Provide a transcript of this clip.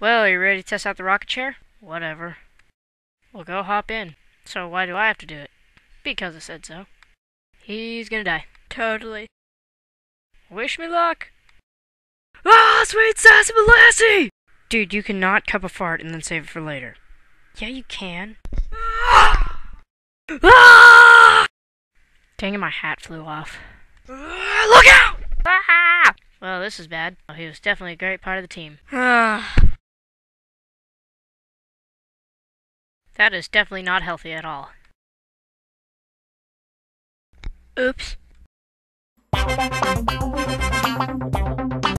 Well, are you ready to test out the rocket chair? Whatever. Well, go hop in. So why do I have to do it? Because I said so. He's gonna die. Totally. Wish me luck. Ah, sweet sassy lassie! Dude, you cannot cup a fart and then save it for later. Yeah, you can. Ah! Dang it, my hat flew off. Look out! Ah! Well, this is bad. Oh, he was definitely a great part of the team. That is definitely not healthy at all. Oops.